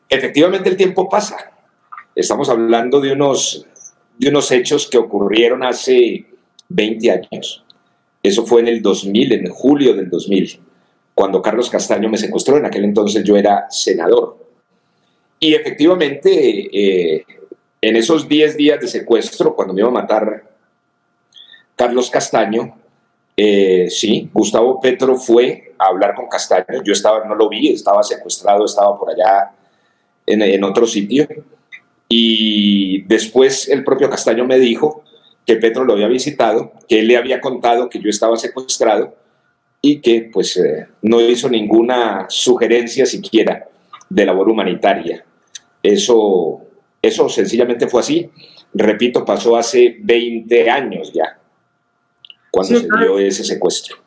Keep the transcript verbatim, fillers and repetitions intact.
efectivamente el tiempo pasa. Estamos hablando de unos, de unos hechos que ocurrieron hace veinte años. Eso fue en el dos mil, en julio del dos mil, cuando Carlos Castaño me secuestró. En aquel entonces yo era senador. Y efectivamente, eh, en esos diez días de secuestro, cuando me iba a matar Carlos Castaño, eh, sí, Gustavo Petro fue a hablar con Castaño. Yo estaba, no lo vi, estaba secuestrado, estaba por allá en, en otro sitio. Y después el propio Castaño me dijo que Petro lo había visitado, que él le había contado que yo estaba secuestrado y que pues eh, no hizo ninguna sugerencia siquiera de labor humanitaria. Eso, eso sencillamente fue así. Repito, pasó hace veinte años ya, cuando Sí, se dio ese secuestro.